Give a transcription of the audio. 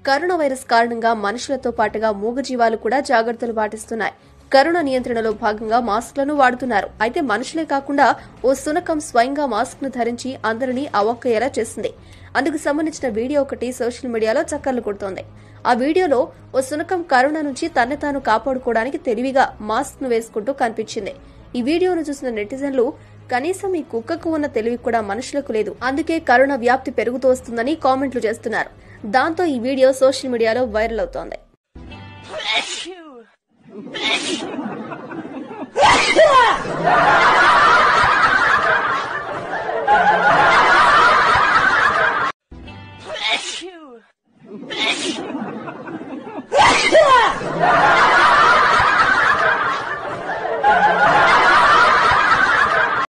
Corona virus కారణంగా మనుషులతో పాటుగా మూగజీవాలు కూడా జాగ్రత్తలు పాటిస్తున్నాయి. కరోనా నియంత్రణలో భాగంగా మాస్కులను వాడుతున్నారు. అయితే మనుషులే కాకుండా ఓ శునకం స్వయంగా మాస్క్ ను ధరించి అందరినీ అవాక్కయ్యేలా చేసింది. అందుకు సంబంధించిన వీడియో ఒకటి సోషల్ మీడియాలో చక్కర్లు కొడుతోంది. ఆ వీడియోలో ఓ శునకం కరోనా నుంచి తన్ను తాను కాపాడుకోవడానికి తెలివిగా మాస్క్ ను వేసుకుంటూ కనిపించింది. ఈ వీడియోను చూసిన నెటిజన్లు కనీసం ఈ కుక్కకు ఉన్న తెలివి కూడా మనుషులకు లేదు, అందుకే కరోనా వ్యాప్తి పెరుగుతూ వస్తుందని కామెంట్లు చేస్తున్నారు. దాంతో ఈ వీడియో సోషల్ మీడియాలో వైరల్ అవుతోంది. Bless you.